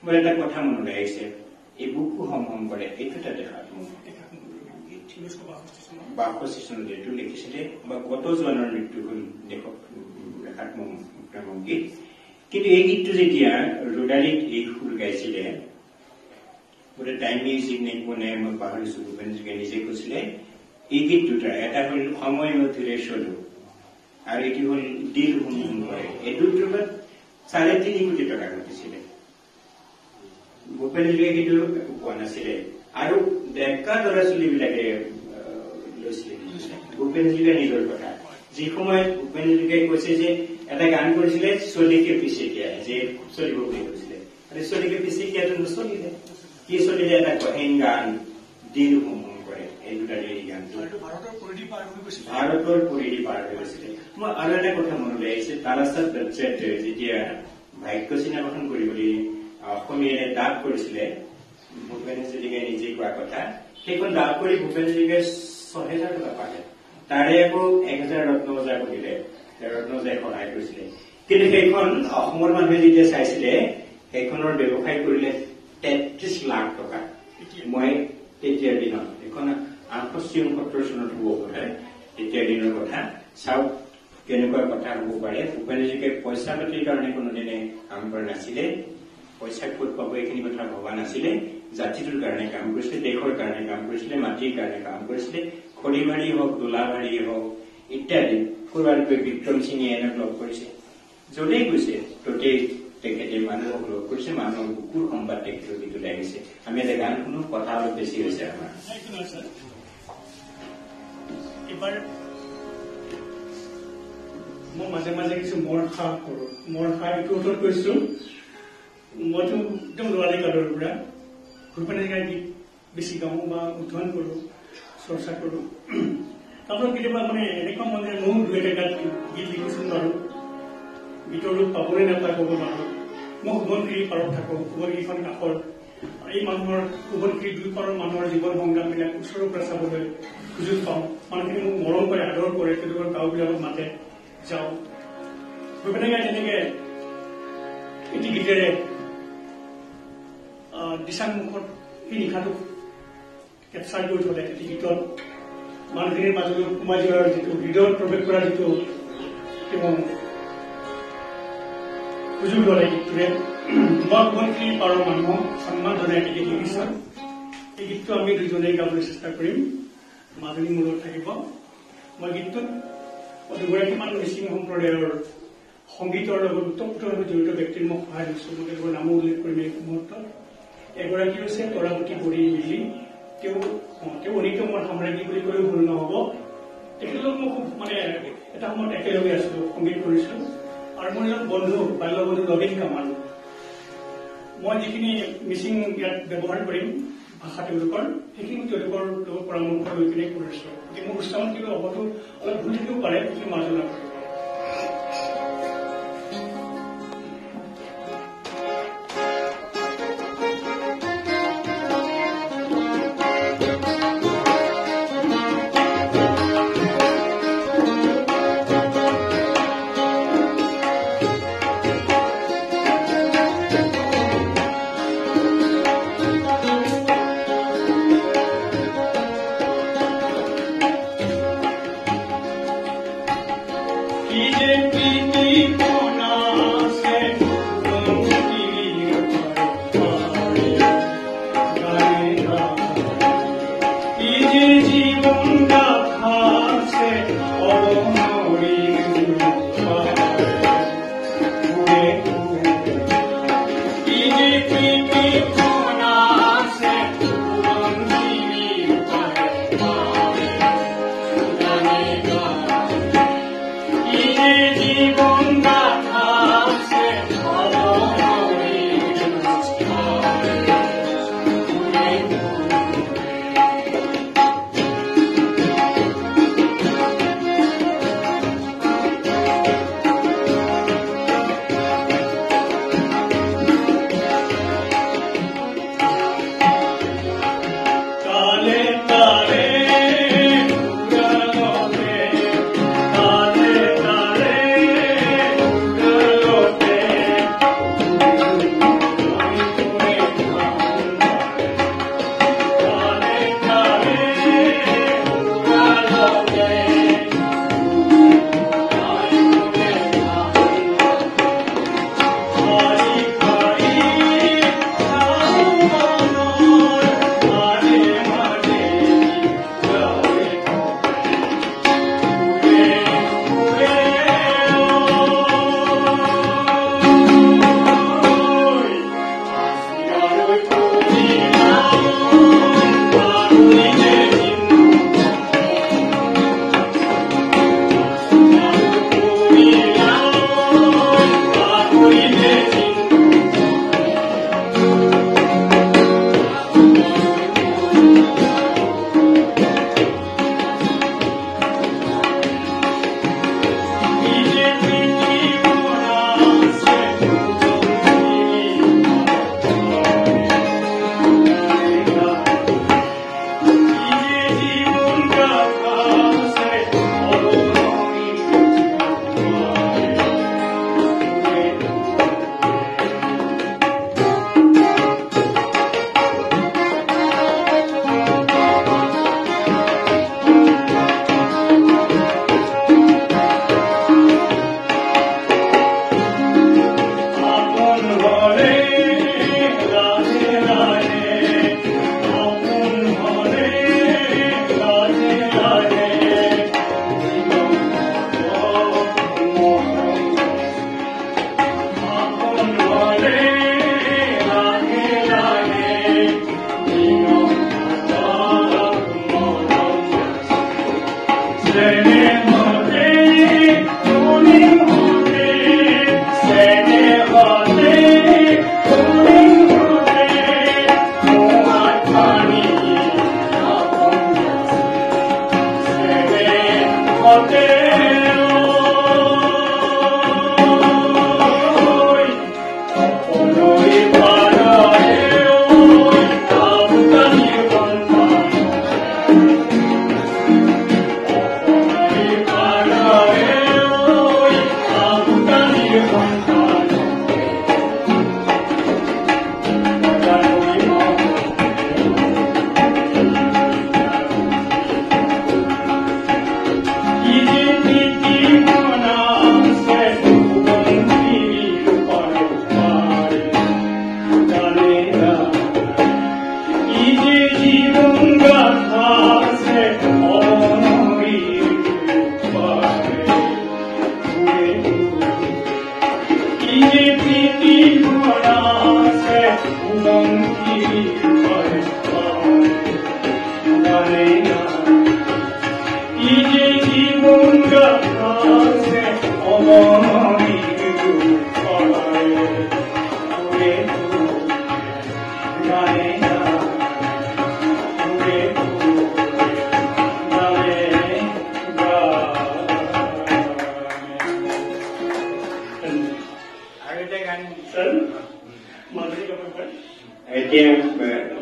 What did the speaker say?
মোৰ এটা কথা মনলৈ আহিছে, এই বুকু হম হম কৰে এইটো এটা দেখা বাসস্থিত এইটো লিখিছিলে বা কতজনৰ মৃত্যু হল লেখক ৰেখাত্মক গীত। কিন্তু এই গীতটো যেতিয়া ৰোডাৰীত এই সুৰ গাইছিলে গোটে টাইম মিউজিক নে কোনে মই পাহৰিছো, ভূপেন হাজৰিকাই নিজে কৈছিলে এই গীত দুটা, এটা হল সময় নথিৰে চলো আৰু এটি হল দিল হুম হুম কৰে। এই দুটোত 3.5 কোটি টকা ঘটিছিলে। ভূপেন হাজৰিকাই কিন্তু পোৱা নাছিলে আৰু ডেকা ল'ৰা ছোৱালীবিলাকে লৈছিলে ভূপেন হাজৰিকাৰ নিজৰ কথা। যি সময়ত ভূপেন হাজৰিকাই কৈছে যে এটা গান কৰিছিলে চলিকে পিছে কিয়া, যে চলিব বুলি কৈছিলে, চলিকে পিছে কিয়াটো নচলিলে, কি চলিলে এটা কহেং গান দিল হুম হুম কৰে। এই দুটা এই গানটো ভাৰতৰ পৰিধি পাৰ হৈ গৈছিলে। মই আৰু এটা কথা মনলৈ আহিছে, তালাচাঁদ দত্তই যেতিয়া ভাগ্য চিনা গঠন কৰিবলৈ অসমীয়াৰে ডাক কৰিছিলে, ভূপেন হাজৰিকাই নিজে কোৱা কথা, সেইখন ডাক কৰি ভূপেন হাজৰিকাই 6,000 টকা পালে, তাৰে আকৌ 1,000 ৰত্নবজা কৰিলে, ৰত্নবজাই সহায় কৰিছিলে। কিন্তু সেইখন অসমৰ মানুহে যেতিয়া চাইছিলে সেইখনৰ ব্যৱসায় কৰিলে 33 লাখ টকা। মই তেতিয়াৰ দিনত এইখন 68-69 চনত হব পাৰে, তেতিয়াৰ দিনৰ কথা চাওক কেনেকুৱা কথা হব পাৰে। ভূপেন হাজৰিকাই পইচা পাতিৰ কাৰণে কোনোদিনে কাম কৰা নাছিলে, পইচা ক'ত পাব এইখিনি কথা ভবা নাছিলে, জাতিটোৰ কাৰণে কাম কৰিছিলে, দেশৰ কাৰণে কাম কৰিছিলে, মাটিৰ কাৰণে কাম কৰিছিলে, খৰিমাৰী হওক দোলাবাৰী হওক ইত্যাদি। কৰবাত গৈ বিক্ৰম সিঙে এনেক লগ কৰিছে, যতেই গৈছে ততেই তেখেতে মানুহক লগ কৰিছে, মানুহৰ বুকুৰ সম্বাদ তেখেতৰ গীত লাগিছে। আমি এটা গান শুনো, কথা অলপ বেছি হৈছে আমাৰ। এবাৰ মই মাজে মাজে কিছু মৰ খা কৰো, মৰ খা এইটো অৰ্থত কৈছো, মইতো একদম ল'ৰালি কালৰ পৰা ভূপেন হাজৰিকাৰ গীত বেছি গাওঁ বা অধ্যয়ন কৰো, চৰ্চা কৰো। তাৰপিছত কেতিয়াবা মানে এনেকুৱা মনে ময়ো 2-এটা গীত লিখিছো নোৱাৰো, গীতৰ ৰূপ পাবলৈ নাপায় ক'ব নোৱাৰো। মই সোৱণশিৰি পাৰত থাকো, সোৱণশিৰিখন কাষৰ এই মানুহৰ সোৱণশিৰি 2 পাৰৰ মানুহৰ জীৱন সংগ্ৰামবিলাক ওচৰৰ পৰা চাবলৈ সুযোগ পাওঁ। মানুহখিনি মোক মৰম কৰে, আদৰ কৰে, তেওঁলোকৰ গাঁওবিলাকত মাতে, যাওঁ। ভূপেন হাজৰিকাই তেনেকে এটি গীতেৰে দিচাং মুখত সেই নিশাটোক কেপচাৰ কৰি থলে। এটি গীতত মানুহখিনিৰ মাজলৈ সোমাই যোৱাৰ যিটো হৃদয়ত প্ৰৱেশ কৰাৰ যিটো সুযোগ ললে গীতটোৰে, মই সোৱণশিৰি পাৰৰ মানুহক সন্মান জনাই এটি গীত লিখিছো। এই গীতটো আমি দুজনেই গাবলৈ চেষ্টা কৰিম, মাজনী মূলত থাকিব। মই গীতটোত দুগৰাকীমান মিচিং সম্প্ৰদায়ৰ সংগীতৰ লগত ওতঃপ্ৰোতভাৱে জড়িত ব্যক্তিৰ মই সহায় লৈছো। মই তেওঁলোকৰ নামো উল্লেখ কৰিম এই মুহূৰ্তত। এগৰাকী হৈছে তৰাৱতী বৰী মিলি, তেওঁ অনিত মোৰ সাম্ৰাজ্ঞী বুলি ক'লেও ভুল নহব। তেখেতৰ মই খুব মানে এটা সময়ত একেলগে আছিলো, সংগীত কৰিছিলো। আৰু মোৰ এজন বন্ধু, বাল্য বন্ধু নবীন কামাল। মই যিখিনি মিচিং ইয়াত ব্যৱহাৰ কৰিম ভাষা তেওঁলোকৰ, সেইখিনি তেওঁলোকৰ লগত পৰামৰ্শ লৈ কিনে কৰিছো। গতিকে মোৰ উচ্চাৰণ কিন্তু অৱটো অলপ ভুল থাকিব পাৰে, কিন্তু মাজনা কৰিব। सर माधुरी कपूर पर এতিয়া